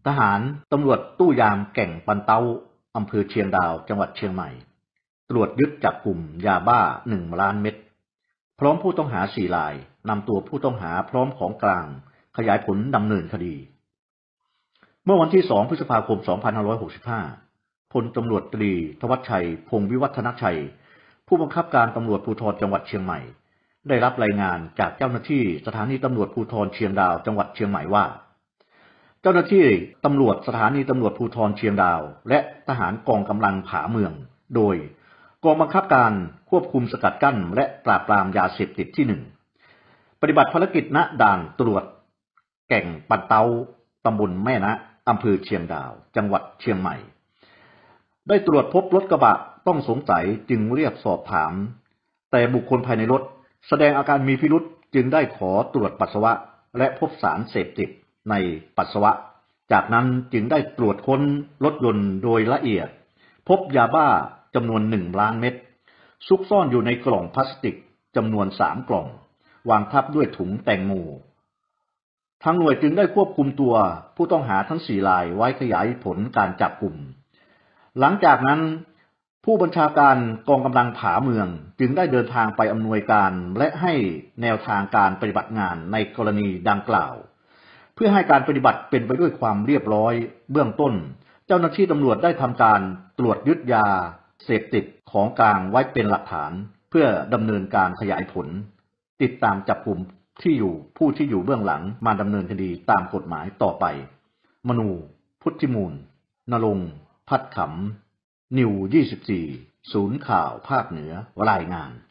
ทหารตำรวจตู้ยามแก่งปันเต้าอำเภอเชียงดาวจังหวัดเชียงใหม่ตรวจยึดจับกลุ่มยาบ้า1 ล้านเม็ดพร้อมผู้ต้องหา4 รายนำตัวผู้ต้องหาพร้อมของกลางขยายผลดำเนินคดีเมื่อวันที่2 พฤษภาคม 2565พลตำรวจตรีธวัชชัยพงศ์วิวัฒนชัยผู้บังคับการตำรวจภูธรจังหวัดเชียงใหม่ได้รับรายงานจากเจ้าหน้าที่สถานีตำรวจภูธรเชียงดาวจังหวัดเชียงใหม่ว่าเจ้าหน้าที่ตำรวจสถานีตำรวจภูธรเชียงดาวและทหารกองกำลังผาเมืองโดยกองบังคับการควบคุมสกัดกั้นและปราบปรามยาเสพติดที่1ปฏิบัติภารกิจณด่านตรวจแก่งปันเต้าตำบลแม่นะอำเภอเชียงดาวจังหวัดเชียงใหม่ได้ตรวจพบรถกระบะต้องสงสัยจึงเรียกสอบถามแต่บุคคลภายในรถแสดงอาการมีพิรุษจึงได้ขอตรวจปัสสาวะและพบสารเสพติดในปัสสาวะจากนั้นจึงได้ตรวจค้นรถยนต์โดยละเอียดพบยาบ้าจำนวน1 ล้านเม็ดซุกซ่อนอยู่ในกล่องพลาสติกจำนวน3 กล่องวางทับด้วยถุงแตงโมทางหน่วยจึงได้ควบคุมตัวผู้ต้องหาทั้ง4 รายไว้ขยายผลการจับกลุ่มหลังจากนั้นผู้บัญชาการกองกำลังผาเมืองจึงได้เดินทางไปอำนวยการและให้แนวทางการปฏิบัติงานในกรณีดังกล่าวเพื่อให้การปฏิบัติเป็นไปด้วยความเรียบร้อยเบื้องต้นเจ้าหน้าที่ตำรวจได้ทำการตรวจยึดยาเสพติดของกลางไว้เป็นหลักฐานเพื่อดำเนินการขยายผลติดตามจับกลุ่มผู้ที่อยู่เบื้องหลังมาดำเนินคดีตามกฎหมายต่อไปมนูพุทธิมูลณรงค์พัดขำนิว 24 ศูนย์ข่าวภาคเหนือรายงาน